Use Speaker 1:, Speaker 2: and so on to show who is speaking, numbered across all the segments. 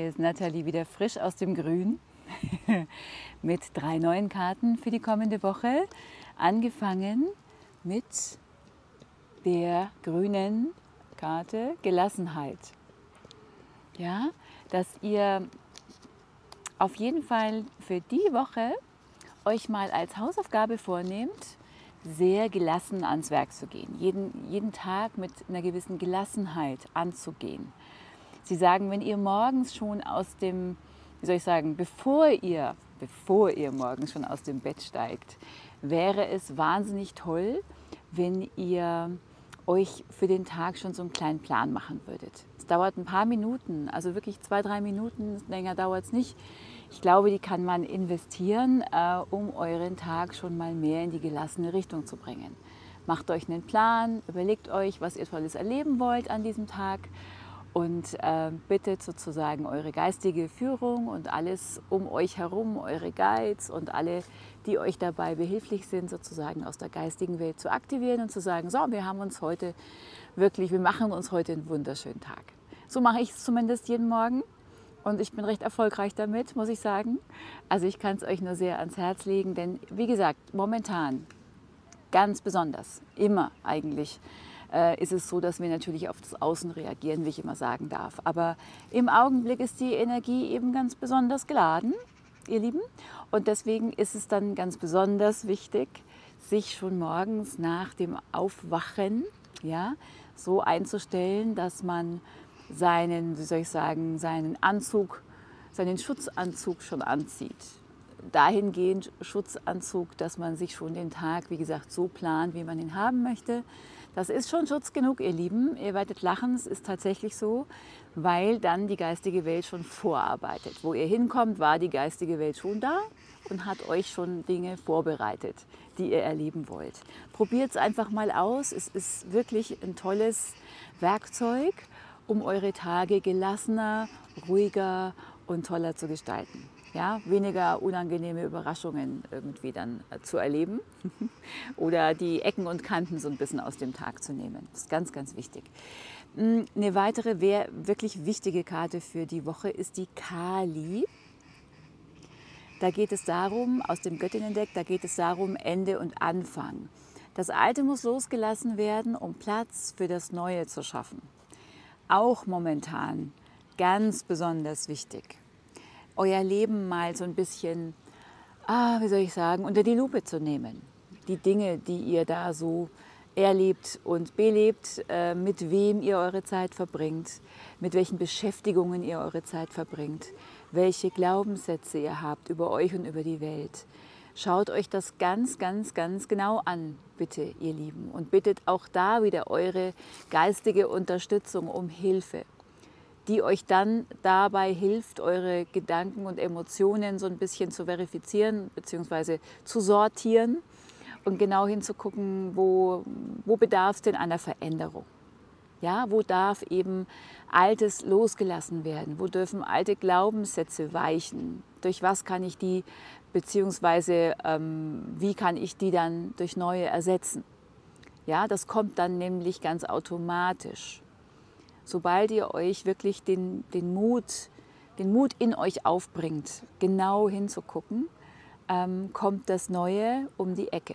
Speaker 1: ist Nathalie wieder frisch aus dem Grün mit 3 neuen Karten für die kommende Woche. Angefangen mit der grünen Karte Gelassenheit. Ja, dass ihr auf jeden Fall für die Woche euch mal als Hausaufgabe vornehmt, sehr gelassen ans Werk zu gehen. Jeden Tag mit einer gewissen Gelassenheit anzugehen. Sie sagen, wenn ihr morgens schon aus dem, wie soll ich sagen, bevor ihr morgens schon aus dem Bett steigt, wäre es wahnsinnig toll, wenn ihr euch für den Tag schon so einen kleinen Plan machen würdet. Es dauert ein paar Minuten, also wirklich 2, 3 Minuten, länger dauert es nicht. Ich glaube, die kann man investieren, um euren Tag schon mal mehr in die gelassene Richtung zu bringen. Macht euch einen Plan, überlegt euch, was ihr Tolles erleben wollt an diesem Tag und bittet sozusagen eure geistige Führung und alles um euch herum, eure Guides und alle, die euch dabei behilflich sind, sozusagen aus der geistigen Welt zu aktivieren und zu sagen, so, wir machen uns heute wir machen uns heute einen wunderschönen Tag. So mache ich es zumindest jeden Morgen. Und ich bin recht erfolgreich damit, muss ich sagen. Also ich kann es euch nur sehr ans Herz legen, denn wie gesagt, momentan ganz besonders, immer eigentlich, ist es so, dass wir natürlich auf das Außen reagieren, wie ich immer sagen darf. Aber im Augenblick ist die Energie eben ganz besonders geladen, ihr Lieben. Und deswegen ist es dann ganz besonders wichtig, sich schon morgens nach dem Aufwachen, ja, so einzustellen, dass man seinen, wie soll ich sagen, seinen Schutzanzug schon anzieht. Dahingehend Schutzanzug, dass man sich schon den Tag, wie gesagt, so plant, wie man ihn haben möchte. Das ist schon Schutz genug, ihr Lieben. Ihr werdet lachen, es ist tatsächlich so, weil dann die geistige Welt schon vorarbeitet. Wo ihr hinkommt, war die geistige Welt schon da und hat euch schon Dinge vorbereitet, die ihr erleben wollt. Probiert es einfach mal aus. Es ist wirklich ein tolles Werkzeug, um eure Tage gelassener, ruhiger und toller zu gestalten. Ja, weniger unangenehme Überraschungen irgendwie dann zu erleben oder die Ecken und Kanten so ein bisschen aus dem Tag zu nehmen. Das ist ganz, ganz wichtig. Eine weitere wirklich wichtige Karte für die Woche ist die Kali. Da geht es darum, aus dem Göttinnendeck, da geht es darum, Ende und Anfang. Das Alte muss losgelassen werden, um Platz für das Neue zu schaffen. Auch momentan ganz besonders wichtig, euer Leben mal so ein bisschen, wie soll ich sagen, unter die Lupe zu nehmen. Die Dinge, die ihr da so erlebt und belebt, mit wem ihr eure Zeit verbringt, mit welchen Beschäftigungen ihr eure Zeit verbringt, welche Glaubenssätze ihr habt über euch und über die Welt. Schaut euch das ganz, ganz, ganz genau an, bitte, ihr Lieben. Und bittet auch da wieder eure geistige Unterstützung um Hilfe, die euch dann dabei hilft, eure Gedanken und Emotionen so ein bisschen zu verifizieren bzw. zu sortieren und genau hinzugucken, wo bedarf es denn einer Veränderung. Ja, wo darf eben Altes losgelassen werden? Wo dürfen alte Glaubenssätze weichen? Durch was kann ich die, beziehungsweise wie kann ich die dann durch neue ersetzen? Ja, das kommt dann nämlich ganz automatisch. Sobald ihr euch wirklich den Mut in euch aufbringt, genau hinzugucken, kommt das Neue um die Ecke.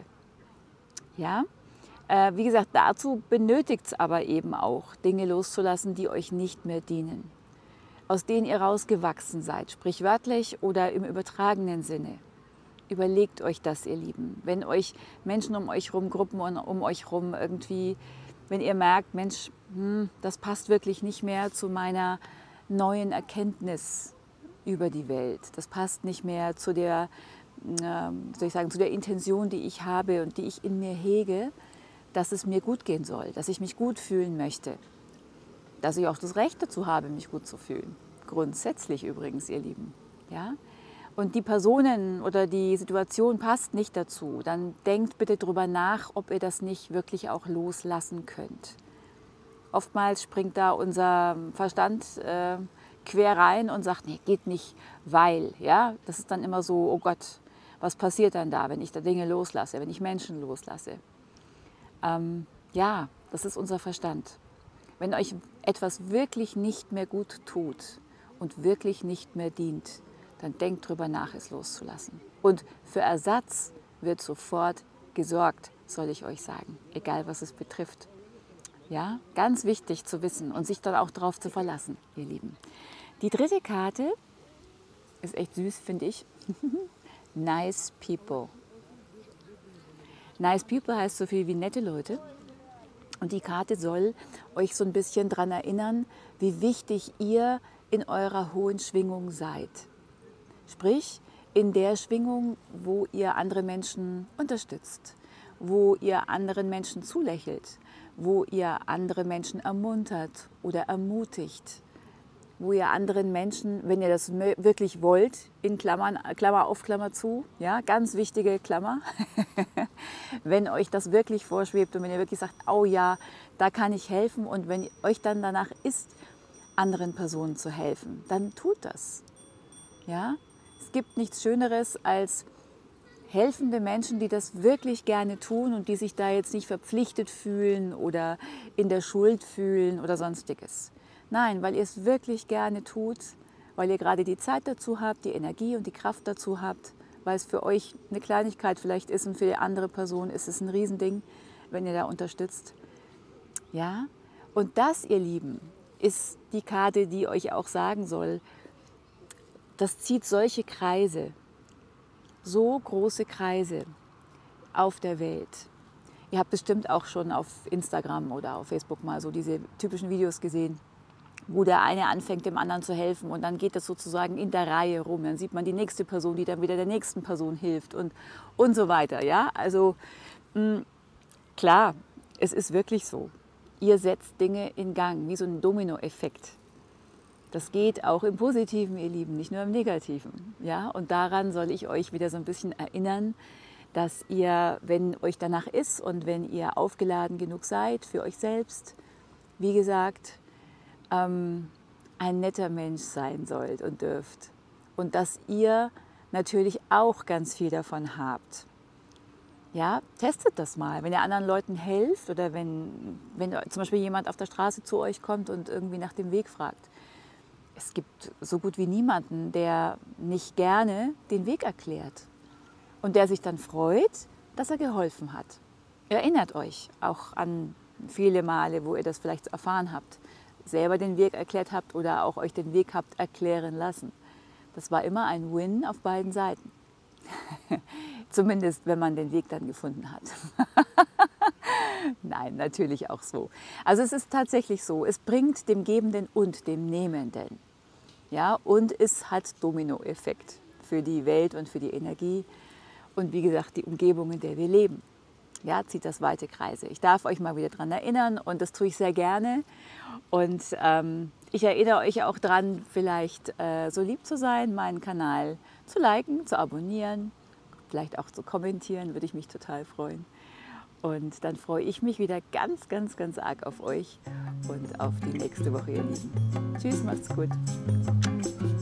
Speaker 1: Ja? Wie gesagt, dazu benötigt es aber eben auch, Dinge loszulassen, die euch nicht mehr dienen, aus denen ihr rausgewachsen seid, sprichwörtlich oder im übertragenen Sinne. Überlegt euch das, ihr Lieben. Wenn euch Menschen um euch rum, Gruppen um euch rum irgendwie, wenn ihr merkt, Mensch, das passt wirklich nicht mehr zu meiner neuen Erkenntnis über die Welt. Das passt nicht mehr zu der, soll ich sagen, zu der Intention, die ich habe und die ich in mir hege, dass es mir gut gehen soll, dass ich mich gut fühlen möchte, dass ich auch das Recht dazu habe, mich gut zu fühlen. Grundsätzlich übrigens, ihr Lieben. Ja? Und die Personen oder die Situation passt nicht dazu, dann denkt bitte darüber nach, ob ihr das nicht wirklich auch loslassen könnt. Oftmals springt da unser Verstand quer rein und sagt, nee, geht nicht, weil. Ja? Das ist dann immer so, oh Gott, was passiert dann da, wenn ich da Dinge loslasse, wenn ich Menschen loslasse? Ja, das ist unser Verstand. Wenn euch etwas wirklich nicht mehr gut tut und wirklich nicht mehr dient, dann denkt drüber nach, es loszulassen. Und für Ersatz wird sofort gesorgt, soll ich euch sagen, egal was es betrifft. Ja, ganz wichtig zu wissen und sich dann auch darauf zu verlassen, ihr Lieben. Die dritte Karte ist echt süß, finde ich. Nice People. Nice People heißt so viel wie nette Leute. Und die Karte soll euch so ein bisschen daran erinnern, wie wichtig ihr in eurer hohen Schwingung seid. Sprich, in der Schwingung, wo ihr andere Menschen unterstützt, wo ihr anderen Menschen zulächelt, wo ihr andere Menschen ermuntert oder ermutigt, wo ihr anderen Menschen, wenn ihr das wirklich wollt, in Klammern, Klammer auf, Klammer zu, ja, ganz wichtige Klammer, wenn euch das wirklich vorschwebt und wenn ihr wirklich sagt, oh ja, da kann ich helfen und wenn euch dann danach ist, anderen Personen zu helfen, dann tut das. Ja? Es gibt nichts Schöneres als helfende Menschen, die das wirklich gerne tun und die sich da jetzt nicht verpflichtet fühlen oder in der Schuld fühlen oder sonstiges. Nein, weil ihr es wirklich gerne tut, weil ihr gerade die Zeit dazu habt, die Energie und die Kraft dazu habt, weil es für euch eine Kleinigkeit vielleicht ist und für die andere Person ist es ein Riesending, wenn ihr da unterstützt. Ja? Und das, ihr Lieben, ist die Karte, die euch auch sagen soll, das zieht solche Kreise, so große Kreise auf der Welt. Ihr habt bestimmt auch schon auf Instagram oder auf Facebook mal so diese typischen Videos gesehen, wo der eine anfängt, dem anderen zu helfen und dann geht das sozusagen in der Reihe rum. Dann sieht man die nächste Person, die dann wieder der nächsten Person hilft und so weiter. Ja? Also klar, es ist wirklich so. Ihr setzt Dinge in Gang, wie so ein Dominoeffekt. Das geht auch im Positiven, ihr Lieben, nicht nur im Negativen. Ja? Und daran soll ich euch wieder so ein bisschen erinnern, dass ihr, wenn euch danach ist und wenn ihr aufgeladen genug seid für euch selbst, wie gesagt, ein netter Mensch sein sollt und dürft. Und dass ihr natürlich auch ganz viel davon habt. Ja, testet das mal. Wenn ihr anderen Leuten helft oder wenn zum Beispiel jemand auf der Straße zu euch kommt und irgendwie nach dem Weg fragt. Es gibt so gut wie niemanden, der nicht gerne den Weg erklärt und der sich dann freut, dass er geholfen hat. Erinnert euch auch an viele Male, wo ihr das vielleicht erfahren habt, selber den Weg erklärt habt oder auch euch den Weg habt erklären lassen. Das war immer ein Win auf beiden Seiten. Zumindest, wenn man den Weg dann gefunden hat. Nein, natürlich auch so. Also es ist tatsächlich so, es bringt dem Gebenden und dem Nehmenden. Ja, und es hat Dominoeffekt für die Welt und für die Energie und wie gesagt, die Umgebung, in der wir leben. Ja, zieht das weite Kreise. Ich darf euch mal wieder daran erinnern und das tue ich sehr gerne. Und ich erinnere euch auch daran, vielleicht so lieb zu sein, meinen Kanal zu liken, zu abonnieren, vielleicht auch zu kommentieren, würde ich mich total freuen. Und dann freue ich mich wieder ganz, ganz, ganz arg auf euch und auf die nächste Woche, ihr Lieben. Tschüss, macht's gut.